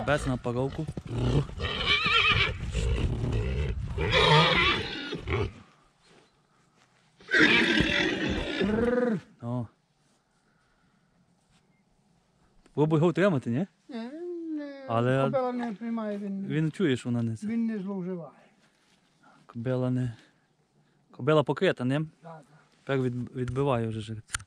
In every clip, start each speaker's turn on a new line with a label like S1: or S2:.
S1: жеребець на паровку. О. Пробуй його утримати, ні?
S2: Ні,
S1: Але-
S2: кобила не приймає,
S1: Він чує, що вона не це.
S2: він не зловживає.
S1: Кобила не. Кобила покрита ним.
S2: Так,
S1: Тепер відбиває вже жеребця.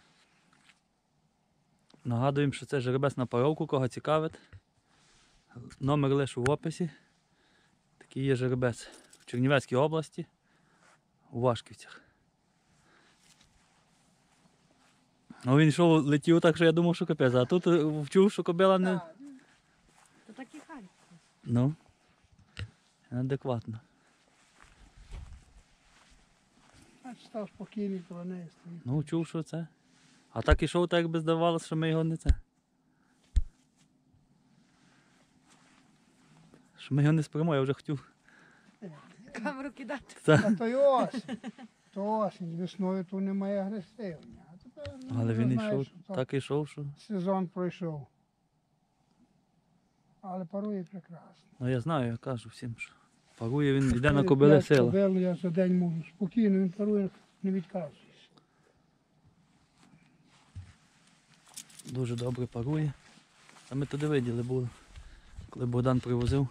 S1: Нагадуємо, що це жеребець на паровку, кого цікавить. Номер лише в описі. Такий є жеребець в Чернівецькій області, у Вашківцях. Ну він йшов, летів так, що я думав, що капець, а тут вчув, що кобила не...
S2: так.
S3: То так і хай.
S1: Ну, адекватно.
S2: Став спокійний, коло неї стоїть.
S1: Ну, чув, що це. А так ішов, так якби здавалося, що ми його не це. Що ми його не спрямо, я вже хотів.
S3: Камеру кидати.
S2: А то й осінь. То осінь, весною тут немає агресивні. А тепер, ну,
S1: Але
S2: вже
S1: він
S2: знаєш,
S1: ішов,
S2: що
S1: так ішов, що.
S2: сезон пройшов. Але парує прекрасно.
S1: Ну я знаю, я кажу всім, що парує він, йде на кобиле сила.
S2: Кобилу я за день можу спокійно, він парує, не відказується.
S1: Дуже добре парує. А ми туди виділи були, коли Богдан привозив.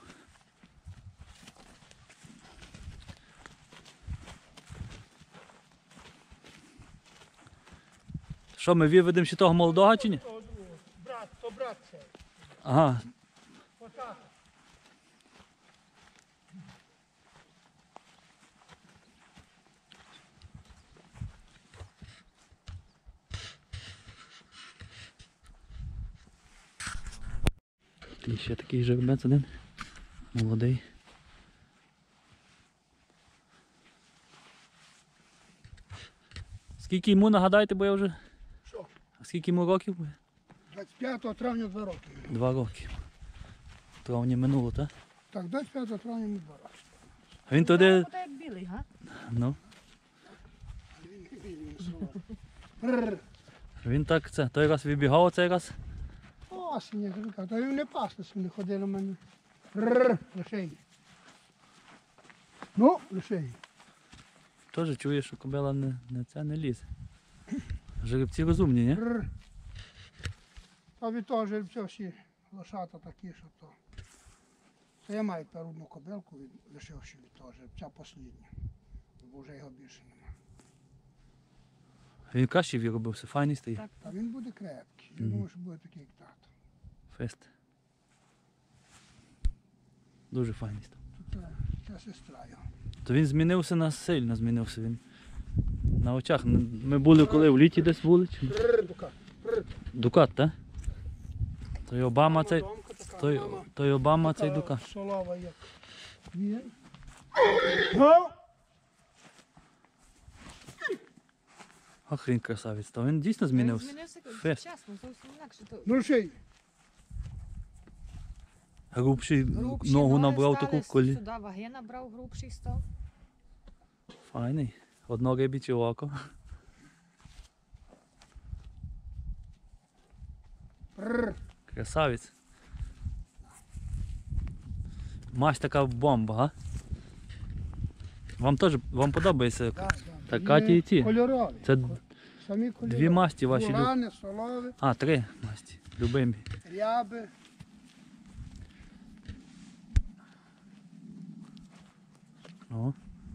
S1: Що, ми виведемо ще того молодого чи ні?
S2: То брат цей.
S1: Ага.
S2: Отак.
S1: І ще такий жеребець один. Молодий. Скільки йому нагадайте, бо я вже...
S2: Що?
S1: А скільки йому років?
S2: 25 травня 2 роки.
S1: 2 роки. В травні минуло, так?
S2: Так, 25 травня йому 2 роки.
S1: А він туди...
S3: Та як білий, га?
S1: Ну,
S2: Бррр.
S1: він так це, той раз вибігав, а цей раз.
S2: Осінь, я кажу, та він не паслися, вони ходили в мене. Бррр, лишень. Ну, лишень.
S1: Теж чує, що кобила не лізе. Жеребці розумні, ні?
S2: Бррр. Та від того жеребця всі лошата такі, що то. Та я маю тепер одну кобилку, лишивши від того жеребця послідню. Бо вже його більше нема.
S1: Він краще виробився, файний стоїть.
S3: Так.
S2: Та він буде крепкий. Я думаю, що буде такий, як тато.
S1: Фест. Дуже файний став.
S2: Це сестра його.
S1: То він змінився сильно змінився він. На очах. Ми були коли в літі десь були. Чи...
S2: Бррр, дука. Бррр.
S1: Дукат, так? Той Обама цей.
S2: Домка така,
S1: Той,
S2: мама.
S1: той Обама цей
S2: Така
S1: Дукат.
S2: солова, як він. Го!
S1: Ах, він красавець. То він дійсно змінився.
S3: Змінився
S1: Фест.
S3: чесно, зовсім інакше. То
S2: Ну лишень.
S1: Грубший
S3: грубші
S1: ногу
S3: ноги
S1: набрав
S3: стали,
S1: таку колі.
S3: Сюди ваги набрав, грубший став.
S1: Файний. Одно рибіче око.
S2: Бррр.
S1: Красавець. Мась така бомба, га? Вам подобається?
S2: Да,
S1: Та Каті і ті.
S2: Кольорові.
S1: Це
S2: Самі кольорові.
S1: дві масті ваші.
S2: Бурани, солови,
S1: А, 3 масті. Любимі.
S2: ряби.
S1: О.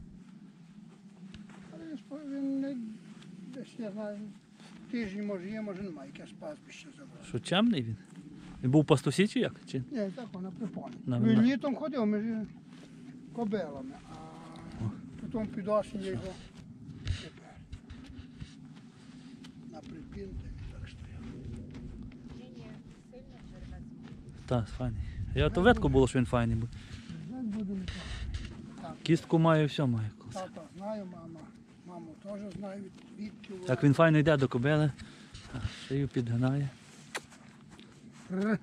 S2: Але він не, десь, не знаю, тижні може є, може немає, якесь пастбище забрав.
S1: Що чемний він? Він був пастусі чи як? Чи?
S2: Ні, так вона припомнить.
S1: На-
S2: Він
S1: на-
S2: літом ходив між кобилами, а потім під осінь я його тепер на припінти так стояв.
S3: Ні, сильно жеребець.
S1: Так, файний. Я то ветко було, що він файний був.
S2: Знать буде літати.
S1: Кістку має, все має.
S2: Тата знаю, маму теж знаю, відки.
S1: Як він файно йде до кобили, шию підгинає.
S2: Бррр.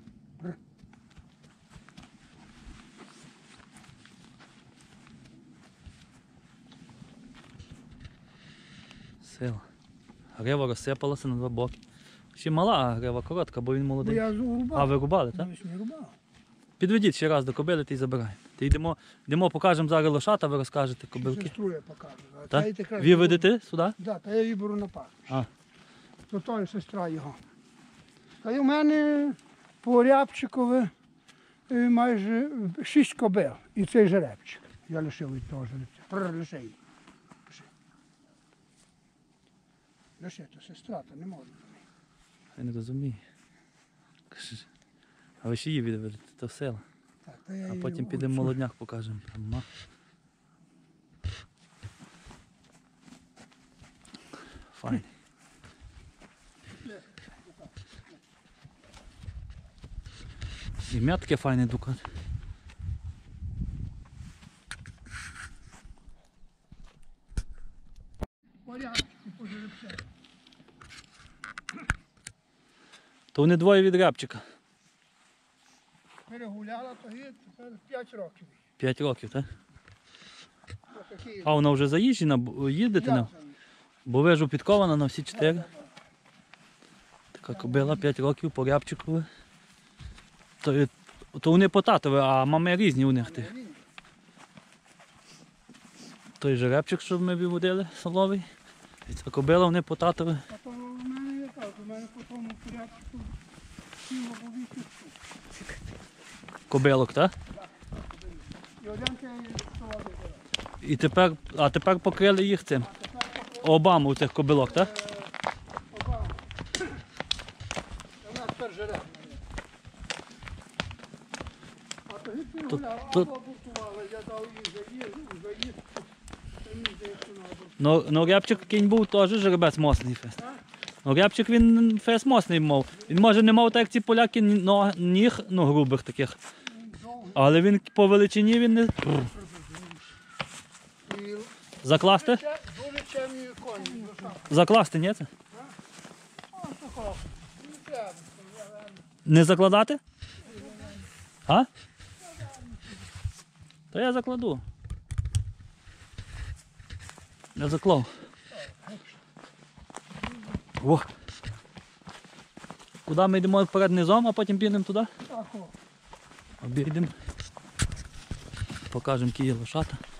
S1: Сила. Грива розсипалася на 2 боки. Ще мала, а грива коротка, бо він
S2: Бо
S1: молодий.
S2: я рубав.
S1: А ви рубали, так?
S2: Ну, я рубав.
S1: Підведіть ще раз до кобили, ти й забираємо. Ти йдемо, покажемо зараз лошата, ви розкажете кобилки.
S2: Сестру я покажу. А
S1: Так?
S2: та й якраз
S1: Ви ведете сюди?
S2: Да, та я її беру на пас.
S1: А.
S2: То той сестра його. Та й у мене по Рябчикові майже 6 кобил. І цей жеребчик. Я лишив від того жеребця. Лише її. Лише, то сестра, то не можна.
S1: Я не розумію. Каже, а ви ще її відведете, то села.
S2: Так, та я
S1: А
S2: її
S1: потім підемо
S2: оцю-
S1: молодняк покажемо. Ма. Файний. Ім'я таке файне дукат.
S2: Порядки по жеребця.
S1: То вони двоє від рябчика.
S2: Перегуляла, то є тепер 5 років.
S1: 5 років, так?
S2: Отакі.
S1: А вона вже заїжджена, їздите на? Бо вижу підкована на всі 4. Така кобила 5 років по рябчикові. То вони по татові, а мами різні у них. Той жеребчик, що ми виводили, соловий. І ця кобила, вони по татові.
S2: А то в мене є так, у мене по тому порядку сіло по 8 штук.
S1: Кобилок, так?
S2: І один цей солодий бере.
S1: І тепер покрили їх цим. Обаму цих кобилок, так?
S2: Обама. У нас тепер жереб. А то гід перегуляла,
S1: то-
S2: або бутувала, я дав їй заїзд. Мені здається, треба.
S1: Ну рябчик кінь був теж жеребець мосний фест. Ну рябчик він фест мосний мав. Він може не мав так як ці поляки ніг, ну грубих таких. Але він по величині він не.
S2: І
S1: Закласти?
S2: дуже чемні коні.
S1: Закласти, ні? Це?
S2: Ось такого. Не треба.
S1: Не закладати? А? То я закладу. Я заклав. О. Куди ми йдемо перед низом, а потім підемо туди?
S2: Так, о.
S1: Обійдемо. Покажемо, які є лошата.